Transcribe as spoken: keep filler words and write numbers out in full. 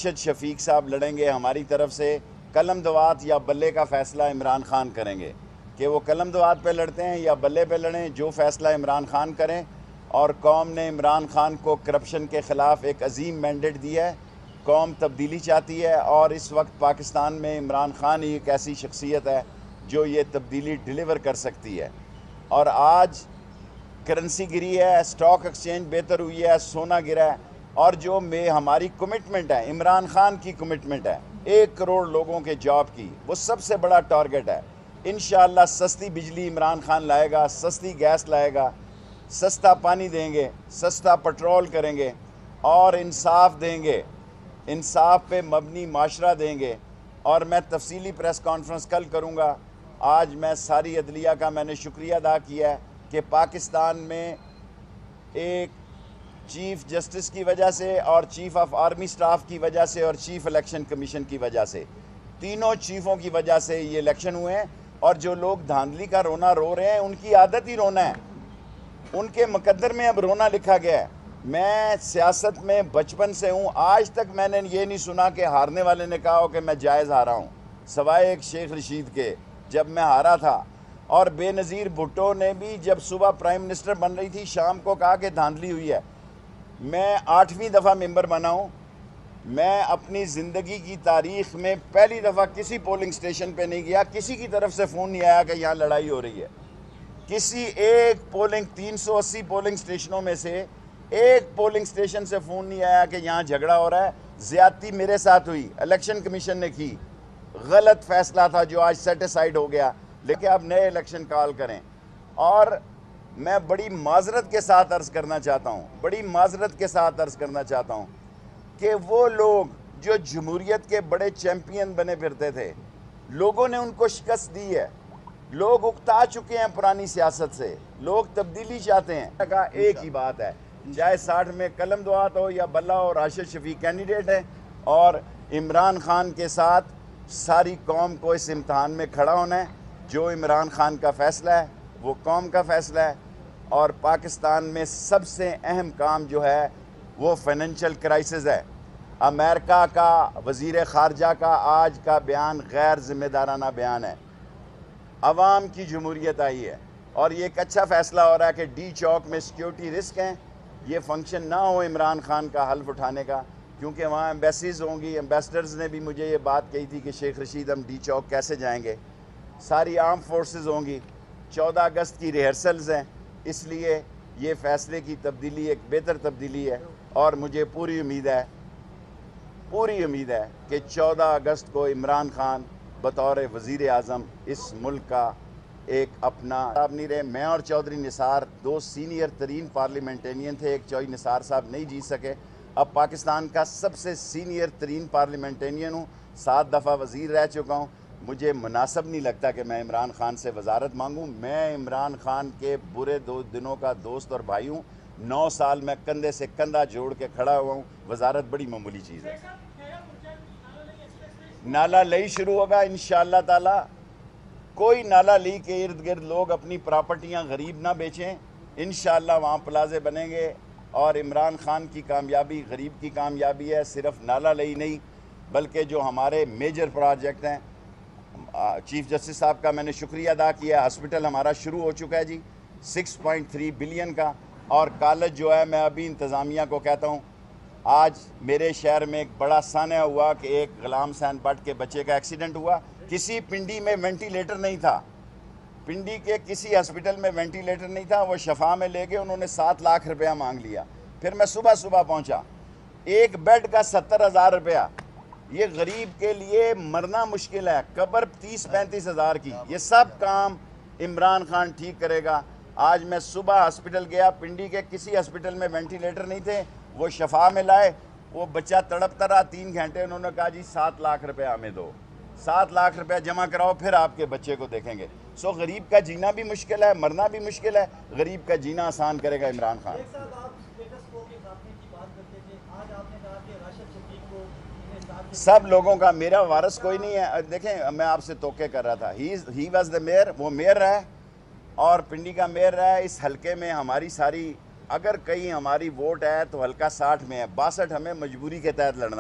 राशिद शफीक साहब लड़ेंगे हमारी तरफ से। कलम दवात या बल्ले का फ़ैसला इमरान खान करेंगे कि वो कलम दवात पे लड़ते हैं या बल्ले पे लड़ें, जो फ़ैसला इमरान खान करें। और कौम ने इमरान खान को करप्शन के ख़िलाफ़ एक अजीम मैंडेट दिया है। कौम तब्दीली चाहती है और इस वक्त पाकिस्तान में इमरान खान ही एक ऐसी शख्सियत है जो ये तब्दीली डिलीवर कर सकती है। और आज करेंसी गिरी है, स्टॉक एक्सचेंज बेहतर हुई है, सोना गिरा है, और जो में हमारी कमिटमेंट है, इमरान खान की कमिटमेंट है एक करोड़ लोगों के जॉब की, वो सबसे बड़ा टारगेट है। इंशाअल्लाह सस्ती बिजली इमरान खान लाएगा, सस्ती गैस लाएगा, सस्ता पानी देंगे, सस्ता पेट्रोल करेंगे और इंसाफ देंगे, इंसाफ पे मबनी माशरा देंगे। और मैं तफसीली प्रेस कॉन्फ्रेंस कल करूँगा। आज मैं सारी अदलिया का मैंने शुक्रिया अदा किया है कि पाकिस्तान में एक चीफ़ जस्टिस की वजह से और चीफ़ ऑफ आर्मी स्टाफ की वजह से और चीफ़ इलेक्शन कमीशन की वजह से, तीनों चीफ़ों की वजह से ये इलेक्शन हुए हैं। और जो लोग धांधली का रोना रो रहे हैं उनकी आदत ही रोना है, उनके मुकद्दर में अब रोना लिखा गया है। मैं सियासत में बचपन से हूँ, आज तक मैंने ये नहीं सुना कि हारने वाले ने कहा हो कि मैं जायज़ हारा हूँ, सवाए एक शेख रशीद के जब मैं हारा था। और बेनज़ीर भुट्टो ने भी जब सुबह प्राइम मिनिस्टर बन रही थी शाम को कहा कि धांधली हुई है। मैं आठवीं दफ़ा मेंबर बना हूँ। मैं अपनी ज़िंदगी की तारीख़ में पहली दफ़ा किसी पोलिंग स्टेशन पे नहीं गया, किसी की तरफ से फ़ोन नहीं आया कि यहाँ लड़ाई हो रही है। किसी एक पोलिंग तीन सौ अस्सी पोलिंग स्टेशनों में से एक पोलिंग स्टेशन से फ़ोन नहीं आया कि यहाँ झगड़ा हो रहा है। ज़्यादती मेरे साथ हुई, इलेक्शन कमीशन ने की, गलत फ़ैसला था जो आज सेटिसाइड हो गया, लेकिन अब नए इलेक्शन कॉल करें। और मैं बड़ी माजरत के साथ अर्ज़ करना चाहता हूँ, बड़ी माजरत के साथ अर्ज़ करना चाहता हूँ कि वो लोग जो जमहूरियत के बड़े चैम्पियन बने फिरते थे, लोगों ने उनको शिकस्त दी है। लोग उकता चुके हैं पुरानी सियासत से, लोग तब्दीली चाहते हैं। का एक ही बात है, चाहे साठ में कलम दुआत हो या बल्ला हो, राशिद शफीक कैंडिडेट है और इमरान खान के साथ सारी कौम को इस इम्तहान में खड़ा होना है। जो इमरान खान का फ़ैसला है वो कौम का फ़ैसला है। और पाकिस्तान में सबसे अहम काम जो है वो फाइनेंशियल क्राइसिस है। अमेरिका का वज़ीर ख़ारजा का आज का बयान गैर ज़िम्मेदाराना बयान है। अवाम की जमहूरियत आई है और ये एक अच्छा फ़ैसला हो रहा है कि डी चौक में सिक्योरिटी रिस्क हैं, ये फंक्शन ना हो इमरान खान का हल्फ उठाने का, क्योंकि वहाँ एम्बेसीज़ होंगी। एम्बेसडर्स ने भी मुझे ये बात कही थी कि शेख रशीद हम डी चौक कैसे जाएंगे, सारी आर्म फोर्सेस होंगी, चौदह अगस्त की रिहर्सल्स हैं, इसलिए ये फ़ैसले की तब्दीली एक बेहतर तब्दीली है। और मुझे पूरी उम्मीद है पूरी उम्मीद है कि चौदह अगस्त को इमरान खान बतौर वज़ीर आज़म इस मुल्क का एक अपना साहब नहीं रहे। मैं और चौधरी निसार दो सीनियर तरीन पार्लियामेंटेरियन थे, एक चौधरी निसार साहब नहीं जीत सके। अब पाकिस्तान का सबसे सीनियर तरीन पार्लियामेंटेरियन हूँ, सात दफ़ा वज़ीर रह चुका हूँ। मुझे मुनासिब नहीं लगता कि मैं इमरान खान से वजारत मांगूँ। मैं इमरान खान के बुरे दो दिनों का दोस्त और भाई हूँ। नौ साल में कंधे से कंधा जोड़ के खड़ा हुआ हूँ। वजारत बड़ी मामूली चीज़ है। नाला लई शुरू होगा इंशाअल्लाह ताला। कोई नाला ली के इर्द गिर्द लोग अपनी प्रॉपर्टियाँ गरीब ना बेचें। इंशाअल्लाह वहाँ प्लाजे बनेंगे और इमरान खान की कामयाबी गरीब की कामयाबी है। सिर्फ नाला लई नहीं बल्कि जो हमारे मेजर प्रोजेक्ट हैं, चीफ जस्टिस साहब का मैंने शुक्रिया अदा किया। हॉस्पिटल हमारा शुरू हो चुका है जी, सिक्स पॉइंट थ्री बिलियन का। और कॉलेज जो है, मैं अभी इंतज़ामिया को कहता हूँ, आज मेरे शहर में एक बड़ा सान्या हुआ कि एक गुलाम हुसैन भट्ट के बच्चे का एक्सीडेंट हुआ। किसी पिंडी में वेंटिलेटर नहीं था, पिंडी के किसी हॉस्पिटल में वेंटिलेटर नहीं था। वो शफा में ले गए, उन्होंने सात लाख रुपया मांग लिया। फिर मैं सुबह सुबह पहुँचा, एक बेड का सत्तर हज़ार रुपया। ये गरीब के लिए मरना मुश्किल है, कब्र तीस पैंतीस हज़ार की। ये सब काम इमरान खान ठीक करेगा। आज मैं सुबह हॉस्पिटल गया, पिंडी के किसी हॉस्पिटल में वेंटिलेटर नहीं थे, वो शफा में लाए। वो बच्चा तड़पता रहा तीन घंटे। उन्होंने कहा जी सात लाख रुपए हमें दो, सात लाख रुपया जमा कराओ, फिर आपके बच्चे को देखेंगे। सो गरीब का जीना भी मुश्किल है, मरना भी मुश्किल है। गरीब का जीना आसान करेगा इमरान खान। सब लोगों का, मेरा वारस कोई नहीं है। देखें, मैं आपसे तोके कर रहा था, he he was the mayor, वो मेयर रहा है और पिंडी का मेयर रहा है। इस हलके में हमारी सारी, अगर कहीं हमारी वोट है तो हल्का साठ में है, बासठ हमें मजबूरी के तहत लड़ना।